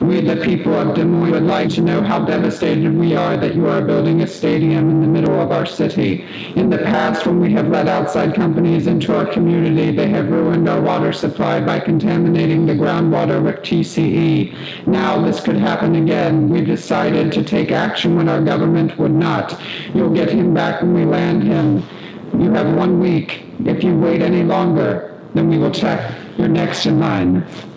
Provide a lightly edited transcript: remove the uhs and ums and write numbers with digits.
We, the people of Des Moines, would like to know how devastated we are that you are building a stadium in the middle of our city. In the past, when we have let outside companies into our community, they have ruined our water supply by contaminating the groundwater with TCE. Now this could happen again. We've decided to take action when our government would not. You'll get him back when we land him. You have 1 week. If you wait any longer, then we will check. You're next in line.